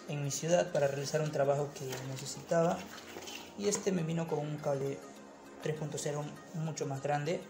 en mi ciudad para realizar un trabajo que necesitaba, y este me vino con un cable 3.0 mucho más grande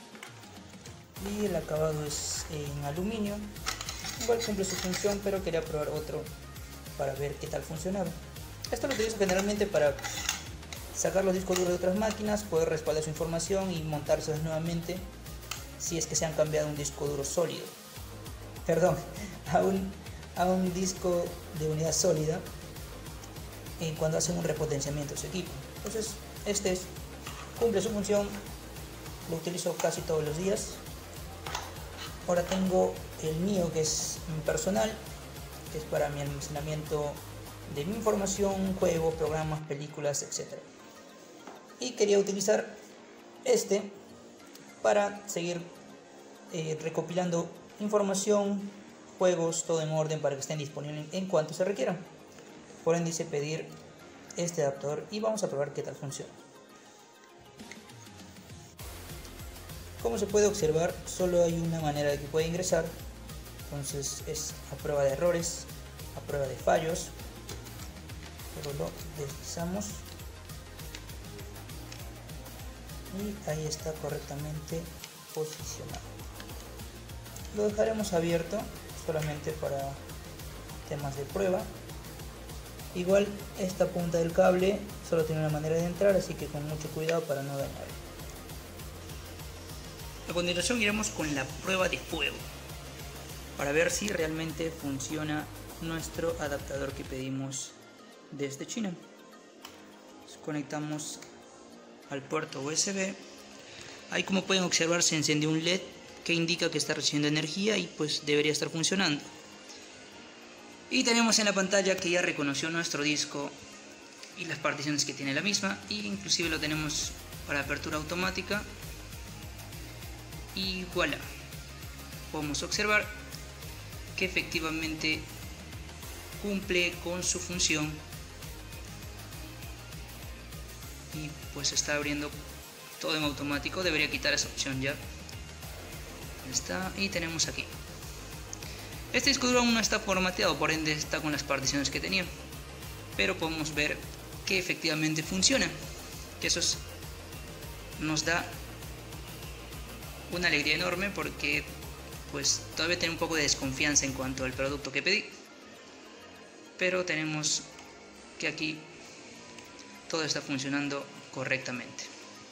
y el acabado es en aluminio. Igual cumple su función, pero quería probar otro para ver qué tal funcionaba. Esto lo utilizo generalmente para sacar los discos duros de otras máquinas, poder respaldar su información y montárselos nuevamente si es que se han cambiado un disco duro sólido, perdón, a un disco de unidad sólida cuando hacen un repotenciamiento de su equipo. Entonces cumple su función, lo utilizo casi todos los días. Ahora tengo el mío, que es mi personal, que es para mi almacenamiento de mi información, juegos, programas, películas, etc. Y quería utilizar este para seguir recopilando información, juegos, todo en orden para que estén disponibles en cuanto se requieran. Por ende hice pedir este adaptador y vamos a probar qué tal funciona. Como se puede observar, solo hay una manera de que pueda ingresar, entonces es a prueba de errores, a prueba de fallos. Pero lo deslizamos y ahí está correctamente posicionado. Lo dejaremos abierto solamente para temas de prueba. Igual esta punta del cable solo tiene una manera de entrar, así que con mucho cuidado para no dañarlo. A continuación iremos con la prueba de fuego para ver si realmente funciona nuestro adaptador que pedimos desde China. Conectamos al puerto USB. Ahí, como pueden observar, se encendió un LED que indica que está recibiendo energía y pues debería estar funcionando. Y tenemos en la pantalla que ya reconoció nuestro disco y las particiones que tiene la misma, e inclusive lo tenemos para apertura automática. Y voilà, podemos observar que efectivamente cumple con su función y pues está abriendo todo en automático. Debería quitar esa opción ya. Está, y tenemos aquí. Este disco duro aún no está formateado, por ende está con las particiones que tenía, pero podemos ver que efectivamente funciona, que eso nos da una alegría enorme, porque pues todavía tengo un poco de desconfianza en cuanto al producto que pedí, pero tenemos que aquí todo está funcionando correctamente.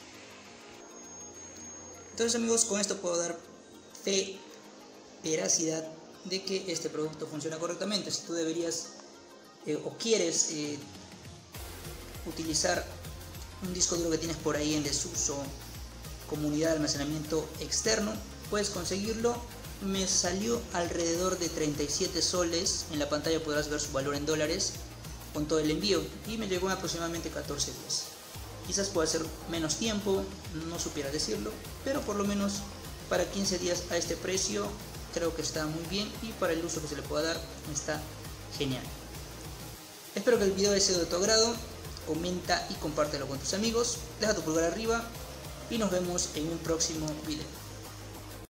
Entonces, amigos, con esto puedo dar fe, veracidad de que este producto funciona correctamente. Si tú deberías o quieres utilizar un disco duro que tienes por ahí en desuso como unidad de almacenamiento externo, puedes conseguirlo. Me salió alrededor de 37 soles, en la pantalla podrás ver su valor en dólares con todo el envío, y me llegó en aproximadamente 14 días. Quizás pueda ser menos tiempo, no supiera decirlo, pero por lo menos para 15 días a este precio creo que está muy bien, y para el uso que se le pueda dar está genial. Espero que el video haya sido de tu agrado. Comenta y compártelo con tus amigos, deja tu pulgar arriba y nos vemos en un próximo video.